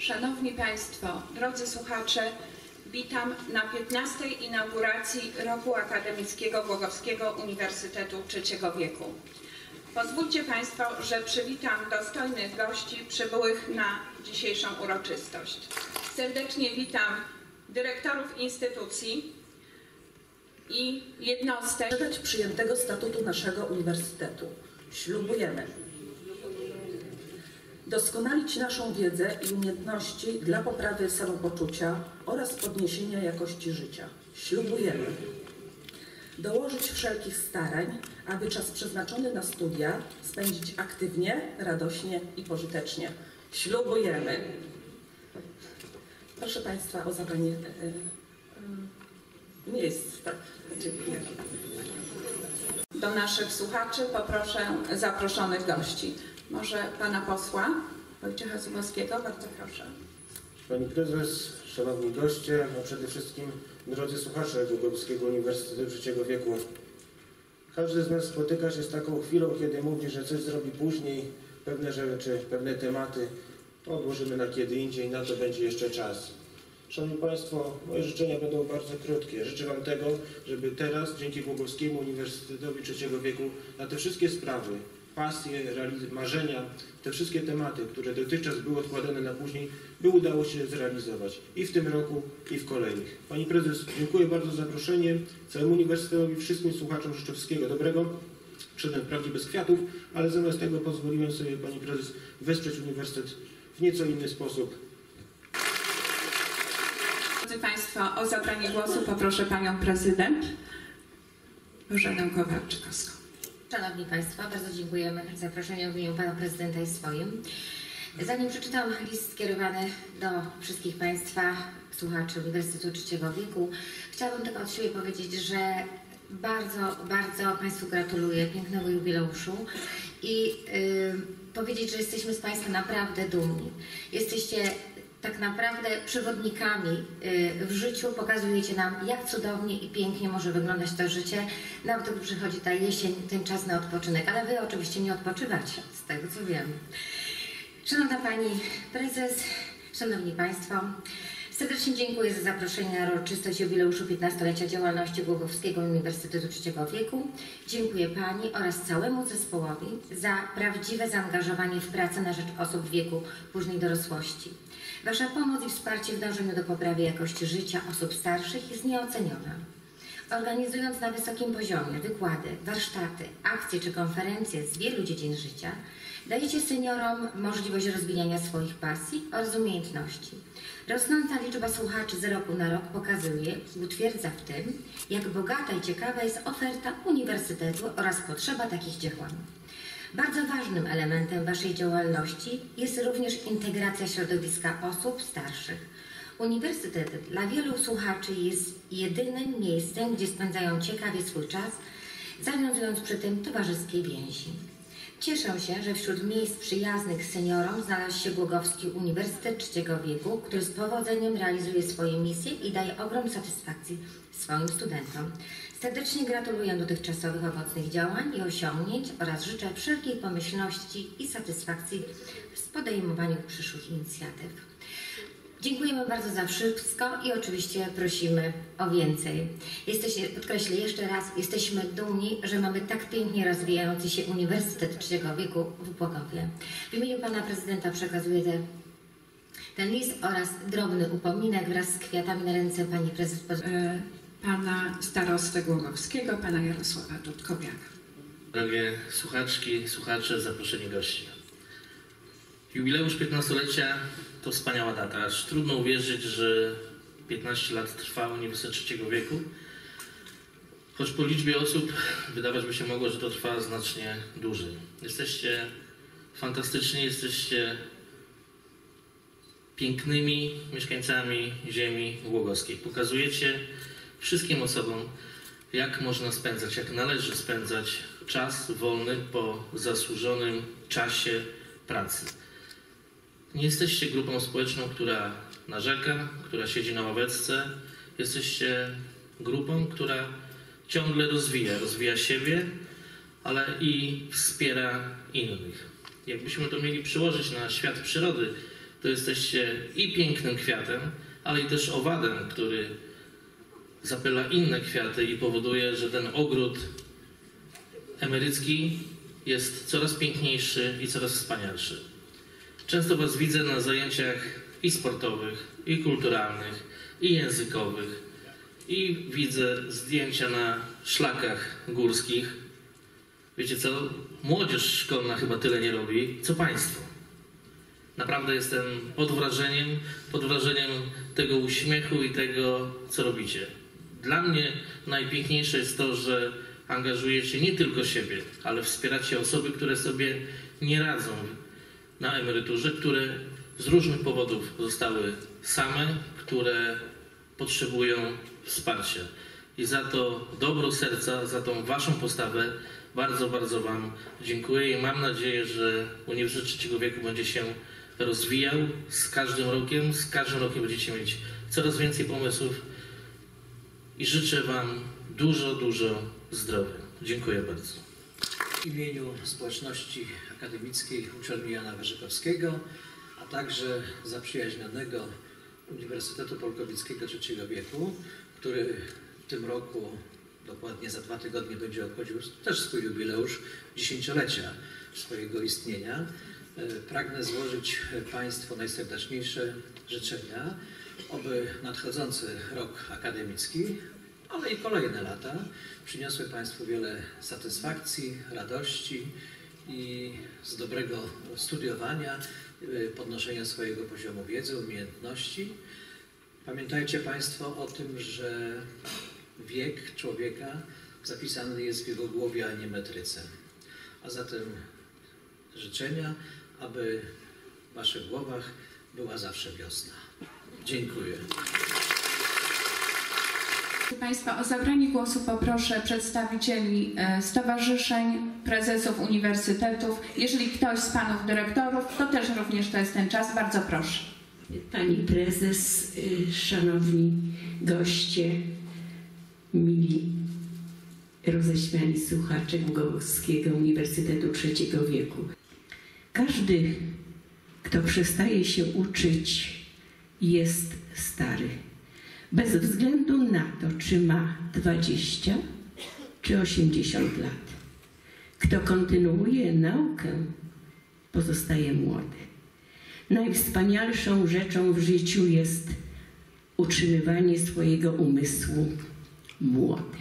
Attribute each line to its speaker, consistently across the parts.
Speaker 1: Szanowni Państwo, drodzy słuchacze, witam na 15. inauguracji Roku Akademickiego Głogowskiego Uniwersytetu Trzeciego Wieku. Pozwólcie Państwo, że przywitam dostojnych gości przybyłych na dzisiejszą uroczystość. Serdecznie witam dyrektorów instytucji i jednostek
Speaker 2: przyjętego statutu naszego uniwersytetu. Ślubujemy doskonalić naszą wiedzę i umiejętności dla poprawy samopoczucia oraz podniesienia jakości życia. Ślubujemy dołożyć wszelkich starań, aby czas przeznaczony na studia spędzić aktywnie, radośnie i pożytecznie. Ślubujemy. Proszę Państwa o zabranie miejsc. Tak. Dziękuję.
Speaker 1: Do naszych słuchaczy poproszę zaproszonych gości. Może Pana posła Wojciecha Zubowskiego, bardzo proszę.
Speaker 3: Pani Prezes, Szanowni goście, a przede wszystkim drodzy słuchacze Głogowskiego Uniwersytetu Trzeciego Wieku. Każdy z nas spotyka się z taką chwilą, kiedy mówi, że coś zrobi później, pewne rzeczy, pewne tematy odłożymy na kiedy indziej, na to będzie jeszcze czas. Szanowni Państwo, moje życzenia będą bardzo krótkie. Życzę Wam tego, żeby teraz, dzięki Głogowskiemu Uniwersytetowi Trzeciego Wieku, na te wszystkie sprawy, pasje, marzenia, te wszystkie tematy, które dotychczas były odkładane na później, by udało się zrealizować i w tym roku, i w kolejnych. Pani Prezes, dziękuję bardzo za zaproszenie. Całemu Uniwersytetowi, wszystkim słuchaczom życzę wszystkiego dobrego. Przyszedłem wprawdzie bez kwiatów, ale zamiast tego pozwoliłem sobie, Pani Prezes, wesprzeć Uniwersytet w nieco inny sposób.
Speaker 1: Drodzy Państwo, o zabranie głosu poproszę Panią Prezydent Bożenę Kowalczykowską.
Speaker 4: Szanowni Państwo, bardzo dziękujemy za zaproszenie w imieniu Pana Prezydenta i swoim. Zanim przeczytam list skierowany do wszystkich Państwa, słuchaczy Uniwersytetu Trzeciego Wieku, chciałabym tylko od siebie powiedzieć, że bardzo Państwu gratuluję pięknego jubileuszu i powiedzieć, że jesteśmy z Państwa naprawdę dumni. Jesteście tak naprawdę przewodnikami w życiu, pokazujecie nam, jak cudownie i pięknie może wyglądać to życie, nawet gdy przychodzi ta jesień, ten czas na odpoczynek, ale Wy oczywiście nie odpoczywacie, z tego co wiem. Szanowna Pani Prezes, Szanowni Państwo, serdecznie dziękuję za zaproszenie na uroczystość jubileuszu 15-lecia działalności Głogowskiego Uniwersytetu Trzeciego Wieku. Dziękuję Pani oraz całemu zespołowi za prawdziwe zaangażowanie w pracę na rzecz osób w wieku późnej dorosłości. Wasza pomoc i wsparcie w dążeniu do poprawy jakości życia osób starszych jest nieoceniona. Organizując na wysokim poziomie wykłady, warsztaty, akcje czy konferencje z wielu dziedzin życia, dajecie seniorom możliwość rozwijania swoich pasji oraz umiejętności. Rosnąca liczba słuchaczy z roku na rok pokazuje i utwierdza w tym, jak bogata i ciekawa jest oferta uniwersytetu oraz potrzeba takich działań. Bardzo ważnym elementem Waszej działalności jest również integracja środowiska osób starszych. Uniwersytet dla wielu słuchaczy jest jedynym miejscem, gdzie spędzają ciekawie swój czas, zawiązując przy tym towarzyskie więzi. Cieszę się, że wśród miejsc przyjaznych seniorom znalazł się Głogowski Uniwersytet Trzeciego Wieku, który z powodzeniem realizuje swoje misje i daje ogrom satysfakcji swoim studentom. Serdecznie gratuluję dotychczasowych owocnych działań i osiągnięć oraz życzę wszelkiej pomyślności i satysfakcji w podejmowaniu przyszłych inicjatyw. Dziękujemy bardzo za wszystko i oczywiście prosimy o więcej. Podkreślę jeszcze raz, jesteśmy dumni, że mamy tak pięknie rozwijający się Uniwersytet Trzeciego Wieku w Głogowie. W imieniu Pana Prezydenta przekazuję ten list oraz drobny upominek wraz z kwiatami na ręce Pani Prezes.
Speaker 1: Pana starostę Głogowskiego, Pana Jarosława Dudkowiaka.
Speaker 5: Drogie słuchaczki, słuchacze, zaproszeni goście. Jubileusz 15-lecia to wspaniała data, aż trudno uwierzyć, że 15 lat trwa Uniwersytet Trzeciego Wieku. Choć po liczbie osób wydawać by się mogło, że to trwa znacznie dłużej. Jesteście fantastyczni, jesteście pięknymi mieszkańcami ziemi głogowskiej. Pokazujecie wszystkim osobom, jak można spędzać, jak należy spędzać czas wolny po zasłużonym czasie pracy. Nie jesteście grupą społeczną, która narzeka, która siedzi na ławeczce. Jesteście grupą, która ciągle rozwija siebie, ale i wspiera innych. Jakbyśmy to mieli przełożyć na świat przyrody, to jesteście i pięknym kwiatem, ale i też owadem, który zapyla inne kwiaty i powoduje, że ten ogród emerycki jest coraz piękniejszy i coraz wspanialszy. Często Was widzę na zajęciach i sportowych, i kulturalnych, i językowych, i widzę zdjęcia na szlakach górskich. Wiecie co? Młodzież szkolna chyba tyle nie robi, co Państwo. Naprawdę jestem pod wrażeniem tego uśmiechu i tego, co robicie. Dla mnie najpiękniejsze jest to, że angażujecie nie tylko siebie, ale wspieracie osoby, które sobie nie radzą na emeryturze, które z różnych powodów zostały same, które potrzebują wsparcia. I za to dobro serca, za tą Waszą postawę bardzo, bardzo Wam dziękuję i mam nadzieję, że Uniwersytet Trzeciego Wieku będzie się rozwijał z każdym rokiem będziecie mieć coraz więcej pomysłów i życzę Wam dużo, dużo zdrowia. Dziękuję bardzo.
Speaker 6: W imieniu społeczności akademickiej Uczelni Jana Warzykowskiego, a także zaprzyjaźnionego Uniwersytetu Polkowickiego III wieku, który w tym roku, dokładnie za 2 tygodnie, będzie obchodził też swój jubileusz 10-lecia swojego istnienia, pragnę złożyć Państwu najserdeczniejsze życzenia, aby nadchodzący rok akademicki, ale i kolejne lata przyniosły Państwu wiele satysfakcji, radości i z dobrego studiowania, podnoszenia swojego poziomu wiedzy, umiejętności. Pamiętajcie Państwo o tym, że wiek człowieka zapisany jest w jego głowie, a nie metryce. A zatem życzenia, aby w Waszych głowach była zawsze wiosna. Dziękuję.
Speaker 1: Proszę Państwa, o zabranie głosu poproszę przedstawicieli stowarzyszeń, prezesów uniwersytetów. Jeżeli ktoś z Panów dyrektorów, to też również to jest ten czas. Bardzo proszę.
Speaker 7: Pani prezes, szanowni goście, mili roześmiani słuchacze Głogowskiego Uniwersytetu Trzeciego Wieku. Każdy, kto przestaje się uczyć, jest stary. Bez względu na to, czy ma 20 czy 80 lat. Kto kontynuuje naukę, pozostaje młody. Najwspanialszą rzeczą w życiu jest utrzymywanie swojego umysłu młodym.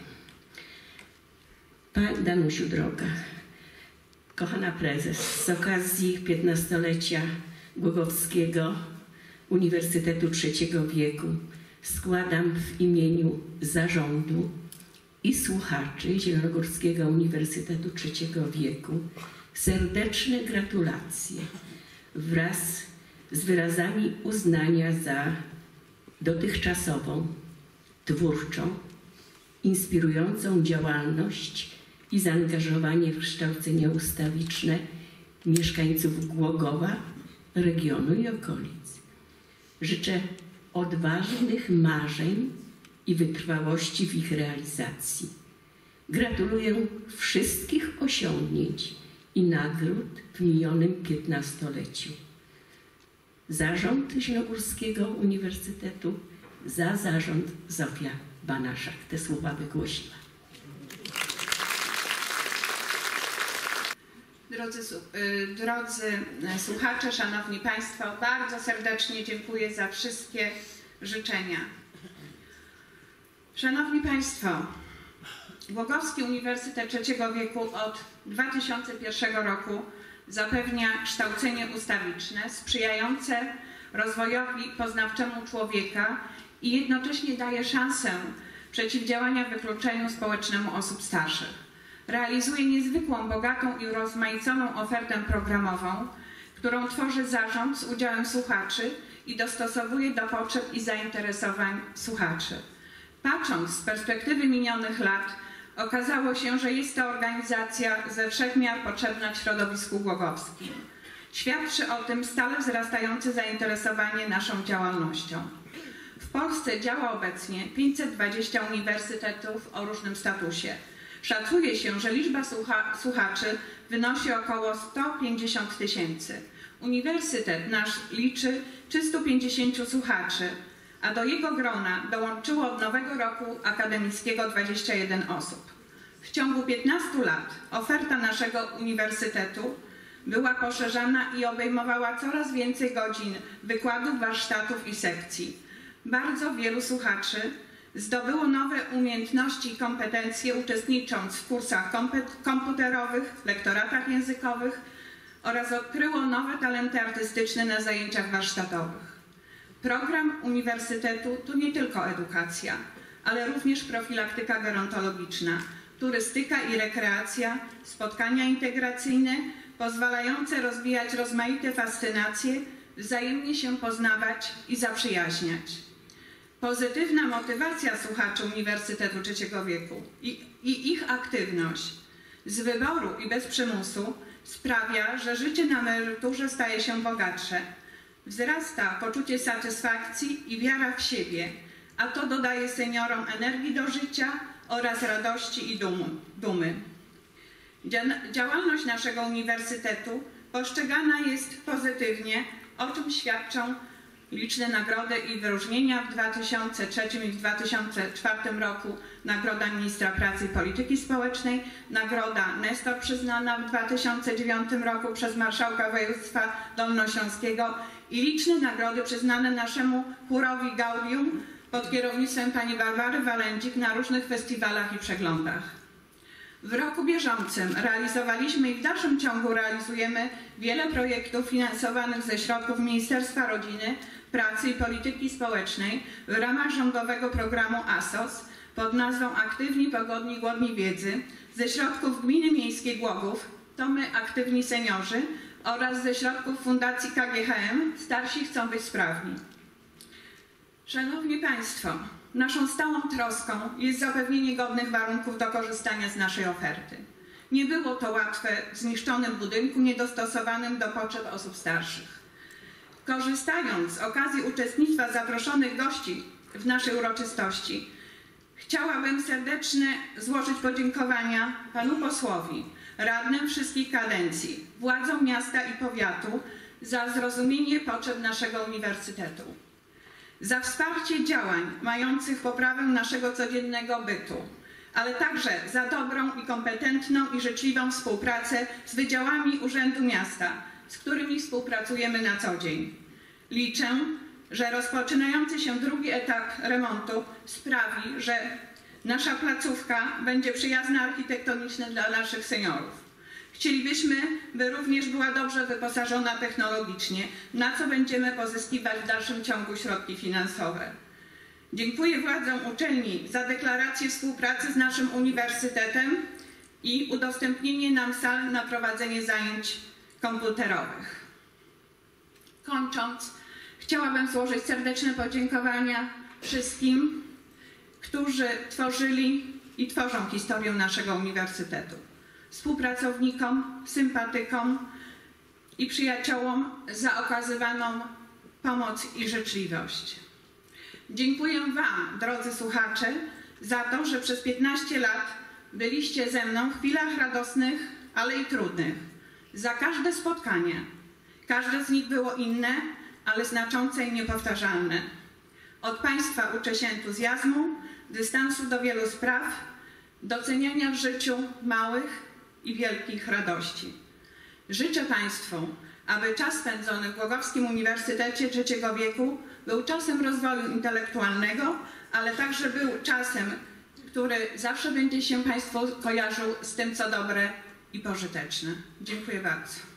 Speaker 7: Pani Danusiu droga, kochana prezes, z okazji 15-lecia Głogowskiego Uniwersytetu Trzeciego Wieku składam w imieniu zarządu i słuchaczy Zielonogórskiego Uniwersytetu Trzeciego Wieku serdeczne gratulacje wraz z wyrazami uznania za dotychczasową, twórczą, inspirującą działalność i zaangażowanie w kształcenie ustawiczne mieszkańców Głogowa, regionu i okolic. Życzę odważnych marzeń i wytrwałości w ich realizacji. Gratuluję wszystkich osiągnięć i nagród w minionym 15-leciu. Zarząd Zielonogórskiego Uniwersytetu, za zarząd Zofia Banaszak. Te słowa wygłosiła.
Speaker 1: Drodzy słuchacze, szanowni Państwo, bardzo serdecznie dziękuję za wszystkie życzenia. Szanowni Państwo, Głogowski Uniwersytet Trzeciego Wieku od 2001 roku zapewnia kształcenie ustawiczne sprzyjające rozwojowi poznawczemu człowieka i jednocześnie daje szansę przeciwdziałania wykluczeniu społecznemu osób starszych. Realizuje niezwykłą, bogatą i urozmaiconą ofertę programową, którą tworzy zarząd z udziałem słuchaczy i dostosowuje do potrzeb i zainteresowań słuchaczy. Patrząc z perspektywy minionych lat, okazało się, że jest to organizacja ze wszech miar potrzebna w środowisku głogowskim. Świadczy o tym stale wzrastające zainteresowanie naszą działalnością. W Polsce działa obecnie 520 uniwersytetów o różnym statusie. Szacuje się, że liczba słuchaczy wynosi około 150 000. Uniwersytet nasz liczy 350 słuchaczy, a do jego grona dołączyło od nowego roku akademickiego 21 osób. W ciągu 15 lat oferta naszego uniwersytetu była poszerzana i obejmowała coraz więcej godzin wykładów, warsztatów i sekcji. Bardzo wielu słuchaczy zdobyło nowe umiejętności i kompetencje, uczestnicząc w kursach komputerowych, lektoratach językowych oraz odkryło nowe talenty artystyczne na zajęciach warsztatowych. Program uniwersytetu to nie tylko edukacja, ale również profilaktyka gerontologiczna, turystyka i rekreacja, spotkania integracyjne pozwalające rozwijać rozmaite fascynacje, wzajemnie się poznawać i zaprzyjaźniać. Pozytywna motywacja słuchaczy Uniwersytetu Trzeciego Wieku i ich aktywność z wyboru i bez przymusu sprawia, że życie na emeryturze staje się bogatsze. Wzrasta poczucie satysfakcji i wiara w siebie, a to dodaje seniorom energii do życia oraz radości i dumy. Działalność naszego uniwersytetu postrzegana jest pozytywnie, o czym świadczą liczne nagrody i wyróżnienia w 2003 i w 2004 roku. Nagroda Ministra Pracy i Polityki Społecznej, nagroda Nestor przyznana w 2009 roku przez marszałka województwa dolnośląskiego i liczne nagrody przyznane naszemu chórowi Gaudium pod kierownictwem pani Barbary Walędzik na różnych festiwalach i przeglądach. W roku bieżącym realizowaliśmy i w dalszym ciągu realizujemy wiele projektów finansowanych ze środków Ministerstwa Rodziny, Pracy i Polityki Społecznej w ramach rządowego programu ASOS pod nazwą Aktywni, Pogodni, Głodni Wiedzy, ze środków Gminy Miejskiej Głogów, to my Aktywni Seniorzy, oraz ze środków Fundacji KGHM Starsi chcą być sprawni. Szanowni Państwo, naszą stałą troską jest zapewnienie godnych warunków do korzystania z naszej oferty. Nie było to łatwe w zniszczonym budynku, niedostosowanym do potrzeb osób starszych. Korzystając z okazji uczestnictwa zaproszonych gości w naszej uroczystości, chciałabym serdecznie złożyć podziękowania panu posłowi, radnym wszystkich kadencji, władzom miasta i powiatu za zrozumienie potrzeb naszego uniwersytetu, za wsparcie działań mających poprawę naszego codziennego bytu, ale także za dobrą i kompetentną i życzliwą współpracę z wydziałami Urzędu Miasta, z którymi współpracujemy na co dzień. Liczę, że rozpoczynający się drugi etap remontu sprawi, że nasza placówka będzie przyjazna architektonicznie dla naszych seniorów. Chcielibyśmy, by również była dobrze wyposażona technologicznie, na co będziemy pozyskiwać w dalszym ciągu środki finansowe. Dziękuję władzom uczelni za deklarację współpracy z naszym uniwersytetem i udostępnienie nam sal na prowadzenie zajęć komputerowych. Kończąc, chciałabym złożyć serdeczne podziękowania wszystkim, którzy tworzyli i tworzą historię naszego uniwersytetu. Współpracownikom, sympatykom i przyjaciołom za okazywaną pomoc i życzliwość. Dziękuję Wam, drodzy słuchacze, za to, że przez 15 lat byliście ze mną w chwilach radosnych, ale i trudnych. Za każde spotkanie. Każde z nich było inne, ale znaczące i niepowtarzalne. Od Państwa uczę się entuzjazmu, dystansu do wielu spraw, doceniania w życiu małych i wielkich radości. Życzę Państwu, aby czas spędzony w Głogowskim Uniwersytecie Trzeciego Wieku był czasem rozwoju intelektualnego, ale także był czasem, który zawsze będzie się Państwu kojarzył z tym, co dobre i pożyteczne. Dziękuję bardzo.